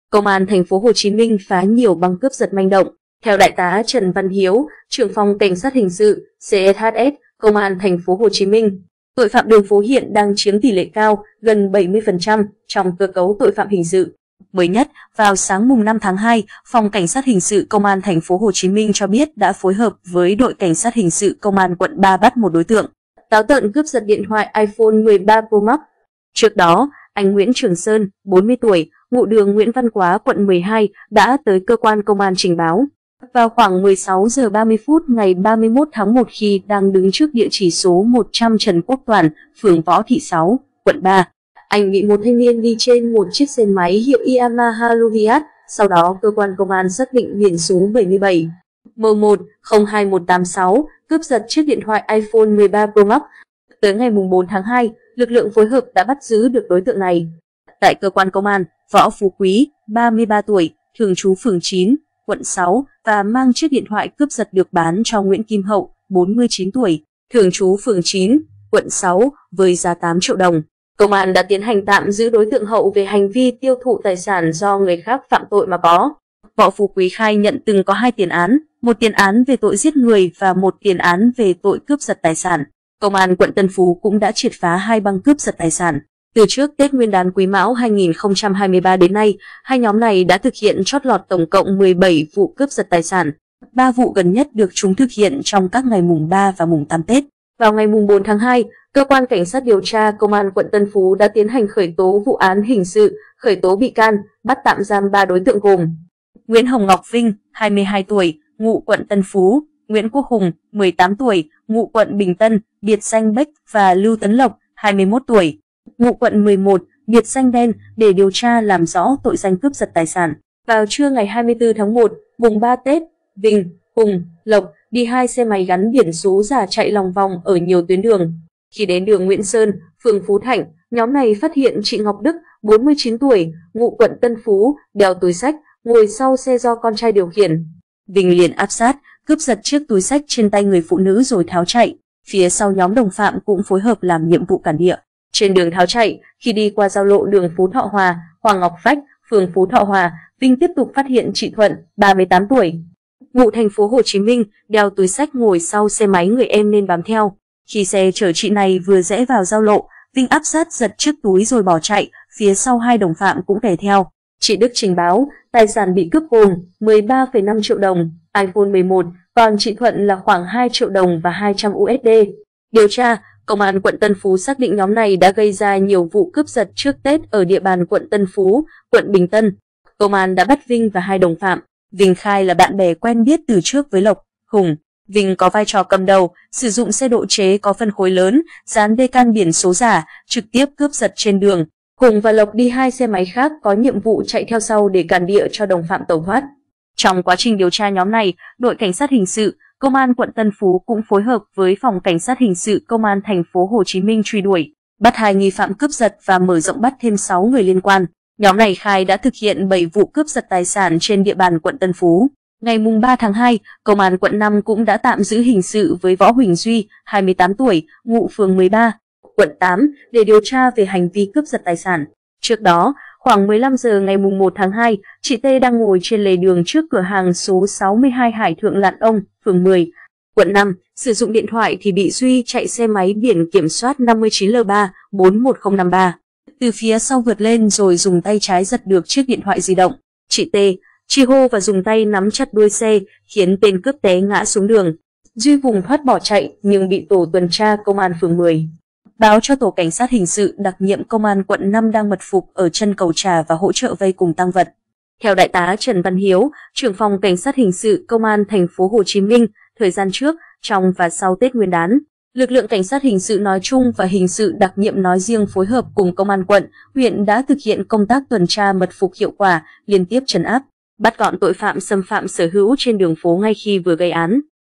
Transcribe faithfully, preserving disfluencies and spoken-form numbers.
Công an thành phố Hồ Chí Minh phá nhiều băng cướp giật manh động. Theo Đại tá Trần Văn Hiếu, trưởng phòng cảnh sát hình sự C S H S, Công an thành phố Hồ Chí Minh, tội phạm đường phố hiện đang chiếm tỷ lệ cao, gần bảy mươi phần trăm trong cơ cấu tội phạm hình sự. Mới nhất, vào sáng mùng năm tháng hai, Phòng Cảnh sát hình sự Công an thành phố Hồ Chí Minh cho biết đã phối hợp với đội cảnh sát hình sự Công an quận ba bắt một đối tượng táo tợn cướp giật điện thoại iPhone mười ba Pro Max. Trước đó, anh Nguyễn Trường Sơn, bốn mươi tuổi, ngụ đường Nguyễn Văn Quá, quận mười hai, đã tới cơ quan công an trình báo. Vào khoảng mười sáu giờ ba mươi phút ngày ba mươi mốt tháng một, khi đang đứng trước địa chỉ số một trăm Trần Quốc Toản, phường Võ Thị Sáu, quận ba, anh bị một thanh niên đi trên một chiếc xe máy hiệu Yamaha Luviat. Sau đó, cơ quan công an xác định biển số bảy mươi bảy M một không hai một tám sáu, cướp giật chiếc điện thoại iPhone mười ba Pro Max. Tới ngày mùng bốn tháng hai, lực lượng phối hợp đã bắt giữ được đối tượng này. Tại cơ quan công an, Võ Phú Quý, ba mươi ba tuổi, thường trú phường chín, quận sáu, và mang chiếc điện thoại cướp giật được bán cho Nguyễn Kim Hậu, bốn mươi chín tuổi, thường trú phường chín, quận sáu, với giá tám triệu đồng. Công an đã tiến hành tạm giữ đối tượng Hậu về hành vi tiêu thụ tài sản do người khác phạm tội mà có. Võ Phú Quý khai nhận từng có hai tiền án, một tiền án về tội giết người và một tiền án về tội cướp giật tài sản. Công an quận Tân Phú cũng đã triệt phá hai băng cướp giật tài sản. Từ trước Tết Nguyên đán Quý Mão hai nghìn không trăm hai mươi ba đến nay, hai nhóm này đã thực hiện chót lọt tổng cộng mười bảy vụ cướp giật tài sản. Ba vụ gần nhất được chúng thực hiện trong các ngày mùng ba và mùng tám Tết. Vào ngày mùng bốn tháng hai, Cơ quan Cảnh sát điều tra Công an quận Tân Phú đã tiến hành khởi tố vụ án hình sự, khởi tố bị can, bắt tạm giam ba đối tượng gồm Nguyễn Hồng Ngọc Vinh, hai mươi hai tuổi, ngụ quận Tân Phú, Nguyễn Quốc Hùng, mười tám tuổi, ngụ quận Bình Tân, biệt danh Bách, và Lưu Tấn Lộc, hai mươi mốt tuổi, ngụ quận mười một, biệt danh Đen, để điều tra làm rõ tội danh cướp giật tài sản. Vào trưa ngày hai mươi tư tháng một, mùng ba Tết, Vinh, Hùng, Lộc đi hai xe máy gắn biển số giả chạy lòng vòng ở nhiều tuyến đường. Khi đến đường Nguyễn Sơn, phường Phú Thạnh, nhóm này phát hiện chị Ngọc Đức, bốn mươi chín tuổi, ngụ quận Tân Phú, đeo túi xách, ngồi sau xe do con trai điều khiển. Vinh liền áp sát, cướp giật chiếc túi xách trên tay người phụ nữ rồi tháo chạy. Phía sau, nhóm đồng phạm cũng phối hợp làm nhiệm vụ cản địa. Trên đường tháo chạy, khi đi qua giao lộ đường Phú Thọ Hòa, Hoàng Ngọc Phách, phường Phú Thọ Hòa, Vinh tiếp tục phát hiện chị Thuận, ba mươi tám tuổi, ngụ thành phố Hồ Chí Minh, đeo túi xách ngồi sau xe máy người em nên bám theo. Khi xe chở chị này vừa rẽ vào giao lộ, Vinh áp sát giật chiếc túi rồi bỏ chạy, phía sau hai đồng phạm cũng đè theo. Chị Đức trình báo, tài sản bị cướp gồm mười ba phẩy năm triệu đồng, iPhone mười một, còn chị Thuận là khoảng hai triệu đồng và hai trăm u ét đê. Điều tra, Công an quận Tân Phú xác định nhóm này đã gây ra nhiều vụ cướp giật trước Tết ở địa bàn quận Tân Phú, quận Bình Tân. Công an đã bắt Vinh và hai đồng phạm. Vinh khai là bạn bè quen biết từ trước với Lộc, Hùng. Vinh có vai trò cầm đầu, sử dụng xe độ chế có phân khối lớn, dán decan biển số giả, trực tiếp cướp giật trên đường. Hùng và Lộc đi hai xe máy khác có nhiệm vụ chạy theo sau để cản địa cho đồng phạm tẩu thoát. Trong quá trình điều tra nhóm này, đội cảnh sát hình sự Công an quận Tân Phú cũng phối hợp với Phòng Cảnh sát hình sự Công an thành phố Hồ Chí Minh truy đuổi, bắt hai nghi phạm cướp giật và mở rộng bắt thêm sáu người liên quan. Nhóm này khai đã thực hiện bảy vụ cướp giật tài sản trên địa bàn quận Tân Phú. Ngày mùng ba tháng hai, Công an quận năm cũng đã tạm giữ hình sự với Võ Huỳnh Duy, hai mươi tám tuổi, ngụ phường mười ba, quận tám, để điều tra về hành vi cướp giật tài sản. Trước đó, khoảng mười lăm giờ ngày mùng một tháng hai, chị T đang ngồi trên lề đường trước cửa hàng số sáu mươi hai Hải Thượng Lạn Ông, phường mười, quận năm, sử dụng điện thoại thì bị Duy chạy xe máy biển kiểm soát năm mươi chín L ba bốn một không năm ba. Từ phía sau vượt lên rồi dùng tay trái giật được chiếc điện thoại di động. Chị T chi hô và dùng tay nắm chặt đuôi xe, khiến tên cướp té ngã xuống đường. Duy vùng thoát bỏ chạy nhưng bị tổ tuần tra Công an phường mười báo cho tổ cảnh sát hình sự đặc nhiệm Công an quận năm đang mật phục ở chân cầu Trà và hỗ trợ vây cùng tang vật. Theo Đại tá Trần Văn Hiếu, trưởng phòng Cảnh sát hình sự Công an thành phố Hồ Chí Minh, thời gian trước, trong và sau Tết Nguyên đán, lực lượng cảnh sát hình sự nói chung và hình sự đặc nhiệm nói riêng phối hợp cùng Công an quận, huyện đã thực hiện công tác tuần tra mật phục hiệu quả, liên tiếp trấn áp, bắt gọn tội phạm xâm phạm sở hữu trên đường phố ngay khi vừa gây án.